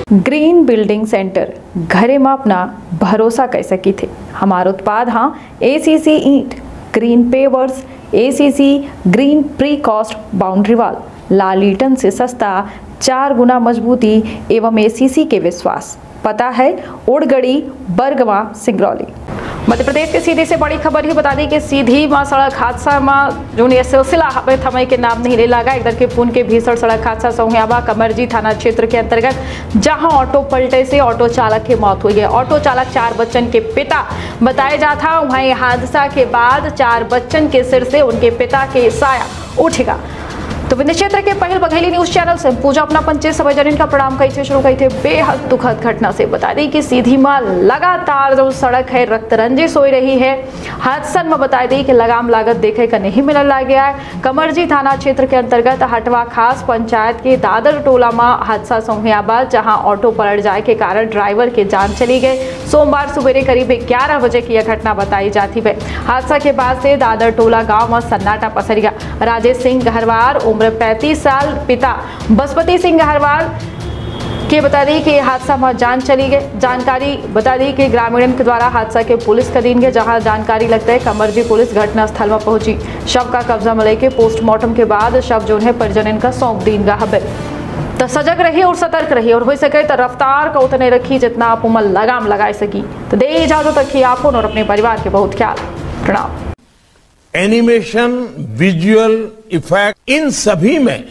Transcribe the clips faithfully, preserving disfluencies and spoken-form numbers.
Green building centre घरे में अपना भरोसा कर सकी थे। हमारा उत्पाद हाँ एसीसी ईंट, green pavers, ACC green precast boundary wall, लाल ईटन से सस्ता, चार गुना मजबूती एवं एसीसी के विश्वास। पता है ओड़गड़ी, बरगवा, सिंगरौली। मध्य प्रदेश के सीधी से बड़ी खबर ही बता दी कि सीधी मां सड़क हादसा में जो सिलसिला हमें थमे के नाम नहीं ले लगा। इधर के पुन के भीषण सड़क हादसा सोहियाबा कमरजी थाना क्षेत्र के अंतर्गत, जहां ऑटो पलटे से ऑटो चालक की मौत हुई है। ऑटो चालक चार बच्चन के पिता बताया जाता। वहीं हादसा के बाद चार बच्चन के सिर से उनके पिता के साया उठेगा। तो विंध्य क्षेत्र के पहल बघेली न्यूज चैनल से पूजा अपना पंचायत सभा जन का प्रणाम कही थे शुरू कही थे। बेहद दुखद घटना से बता दी कि सीधी मां लगातार जो सड़क है रक्तरंजिश हो रही है। हादसन में बता दी कि लगाम लागत देखे का नहीं मिलने लग गया है। कमरजी थाना क्षेत्र के अंतर्गत हटवा खास पंचायत के दादर टोला में हादसा सोहियाबा, जहां ऑटो पलट जाए के कारण ड्राइवर की जान चली गई। सोमवार सवेरे करीब ग्यारह बजे की यह घटना बताई जाती है। हादसा के बाद से दादर टोला गाँव में सन्नाटा पसर गया। राजेश सिंह गहरवार उम्र पैंतीस साल, पिता बसपति सिंह गहरवाल के बता दी कि हादसा में जान चली गई। जानकारी बता दी कि ग्रामीणों के द्वारा हादसा के पुलिस का दिन गए, जहां जानकारी लगता है कमरजी पुलिस घटना स्थल में पहुंची। शव का कब्जा में लेके पोस्टमार्टम के बाद शव जो है परिजन का सौंप दिन गा हबे। तो सजग रही और सतर्क रही और हो सके तो रफ्तार का उतने रखी जितना आप उमल लगाम लगा सकी। तो दे इजाजत रखिए आप और अपने परिवार के बहुत ख्याल। प्रणाम। एनिमेशन, विजुअल इफेक्ट, इन सभी में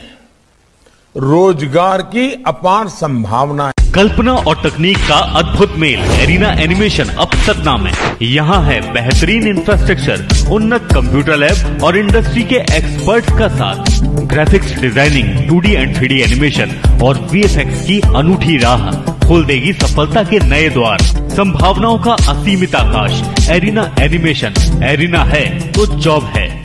रोजगार की अपार संभावना है। कल्पना और तकनीक का अद्भुत मेल एरिना एनिमेशन अब सतना में। यहाँ है बेहतरीन इंफ्रास्ट्रक्चर, उन्नत कंप्यूटर लैब और इंडस्ट्री के एक्सपर्ट्स का साथ। Graphics designing, two D and three D animation और वीएफएक्स की अनूठी राह खोल देगी सफलता के नए द्वार। संभावनाओं का असीमित आकाश। एरिना एनिमेशन, एरिना है तो जॉब है।